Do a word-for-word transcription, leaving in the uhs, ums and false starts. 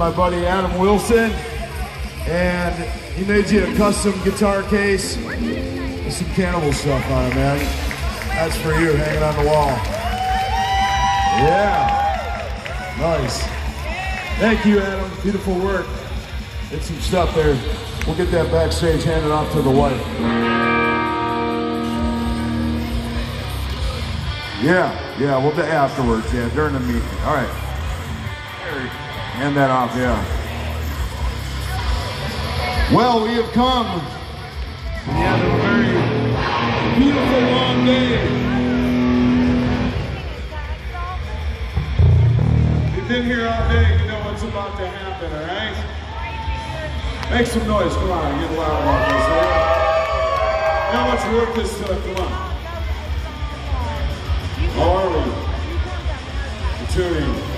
my buddy Adam Wilson, and he made you a custom guitar case with some Cannibal stuff on it, man. That's for you, hanging on the wall. Yeah, nice. Thank you, Adam. Beautiful work. Did some stuff there. We'll get that backstage handed off to the wife. Yeah, yeah, we'll do afterwards, yeah, during the meeting. All right. Hand that off, yeah. Well, we have come to the end of a very beautiful long day. If you've been here all day, you know what's about to happen, all right? Make some noise, come on, get loud about this, right? Now let's work this stuff, come on. How are we? We're tuning.